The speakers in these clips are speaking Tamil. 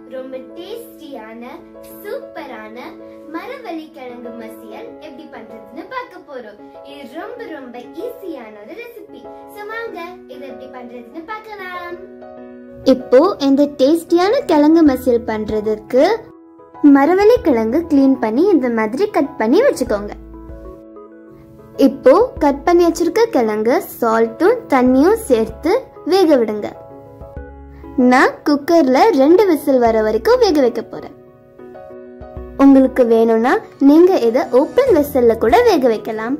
ரொம்ப டேஸ்டியான சூப்பரான மரவள்ளி கிழங்கு மசியல் எப்படி பண்றதுன்னு பார்க்க போறோம். இது ரொம்ப ரொம்ப ஈஸியான ஒரு ரெசிபி. சோ வாங்க இத எப்படி பண்றதுன்னு பார்க்கலாம். இப்போ இந்த டேஸ்டியான கிழங்கு மசியல் பண்றதுக்கு மரவள்ளி கிழங்கு க்ளீன் பண்ணி இந்த மாதிரி கட் பண்ணி வச்சுக்கோங்க. இப்போ கட் பண்ணி வச்சிருக்க கிழங்கு சால்ட்டும் தண்ணியும் சேர்த்து வேக விடுங்க. நான் குக்கர்ல 2 விசில் வர வரைக்கும் வேக வைக்க போறேன். உங்களுக்கு வேணும்னா நீங்க இத ஓபன் விசில்ல கூட வேக வைக்கலாம்.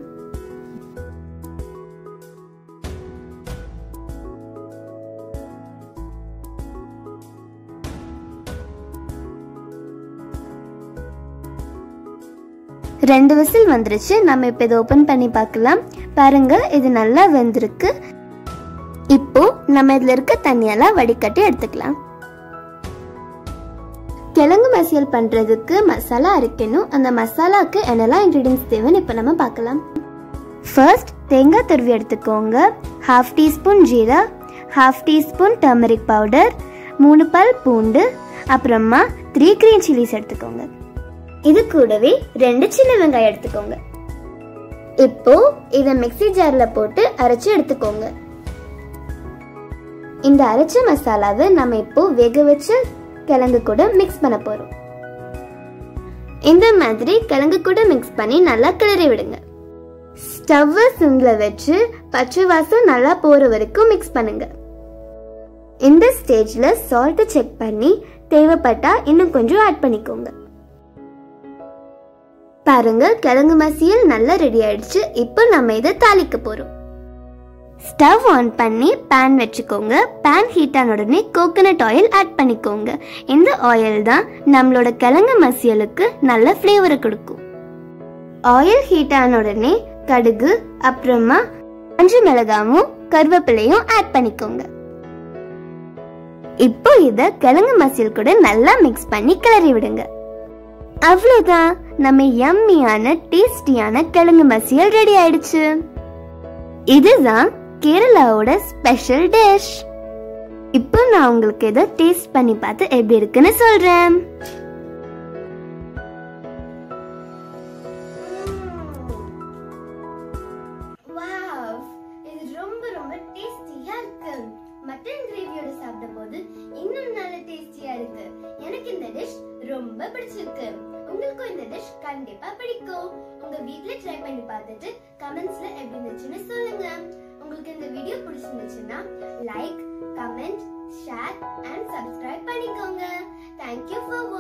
ரெண்டு விசில் வந்துருச்சு. நம்ம இப்ப இதை ஓபன் பண்ணி பார்க்கலாம். பாருங்க, இது நல்லா வெந்திருக்கு. இப்போ நம்ம இதுல இருக்க தண்ணியெல்லாம் வடிகட்டி எடுத்துக்கலாம். கிழங்கு மசியல் பண்றதுக்கு மசாலா அரைக்கணும். அந்த மசாலாக்கு என்னெல்லாம் இன்கிரிடியன்ஸ் தேவைன்னு இப்ப நம்ம பார்க்கலாம். ஃபர்ஸ்ட் தேங்காய் துருவி எடுத்துக்கோங்க. 1/2 teaspoon jeera, 1/2 teaspoon turmeric powder, 3 பல் பூண்டு, அப்புறமா 3 கிரீன் சில்லிஸ் எடுத்துக்கோங்க. இது கூடவே 2 சின்ன வெங்காயம் எடுத்துக்கோங்க. இப்போ இத மிக்ஸி ஜார்ல போட்டு அரைச்சு எடுத்துக்கோங்க. இந்த அரைச்ச மசாலாவை நம்ம இப்போ வேக வச்ச கிழங்கு கூட மிக்ஸ் பண்ண போறோம். இந்த மாதிரி கிழங்கு கூட மிக்ஸ் பண்ணி நல்லா கிளறி விடுங்க. ஸ்டவ்வை சிம்ல வச்சு பச்சை வாசம் நல்லா போற வரைக்கும் மிக்ஸ் பண்ணுங்க. இந்த ஸ்டேஜ்ல சால்ட் செக் பண்ணி தேவைப்பட்டா இன்னும் கொஞ்சம் ஆட் பண்ணிக்கோங்க. பாருங்க, கிழங்கு மசியல் நல்லா ரெடி ஆயிடுச்சு. இப்போ நம்ம இதை தாளிக்க போறோம். ஸ்டவ் ஆன் பண்ணி பேன் வச்சுக்கோங்க. பேன் ஹீட் ஆன உடனே கோகனட் ஆயில் ஆட் பண்ணிக்கோங்க. இந்த ஆயில் தான் நம்மளோட கிழங்கு மசியலுக்கு நல்ல ஃப்ளேவரை கொடுக்கும். ஆயில் ஹீட் ஆன உடனே கடுகு, அப்புறமா காஞ்ச மிளகாயும் கருவேப்பிலையும் ஆட் பண்ணிக்கோங்க. இப்போ இத கிழங்கு மசியல் கூட நல்லா மிக்ஸ் பண்ணி கிளறி விடுங்க. அவ்வளவுதான், நம்ம யம்மியான டேஸ்டியான கிழங்கு மசியல் ரெடி ஆயிடுச்சு. இதுதான் கேரளாவோட ஸ்பெஷல் டிஷ். இப்போ நான் உங்களுக்கு இதை டேஸ்ட் பண்ணி பார்த்து எப்படி இருக்குன்னு சொல்றேன். வாவ், இது ரொம்ப ரொம்ப டேஸ்டியா இருக்கு. மட்டன் கிரேவியோட சாப்பிடும்போது இன்னும் நல்ல டேஸ்டியா இருக்கு. எனக்கு இந்த டிஷ் ரொம்ப பிடிச்சிருக்கு. உங்களுக்கும் இந்த டிஷ் கண்டிப்பா பிடிக்கும். உங்க வீட்ல ட்ரை பண்ணி பார்த்துட்டு கமெண்ட்ஸ்ல எப்படி இருந்துச்சுன்னு சொல்லுங்க. உங்களுக்கு இந்த வீடியோ பிடிச்சிருந்துச்சுன்னா like, comment, share and subscribe பண்ணிக்கோங்க. Thank you for watching.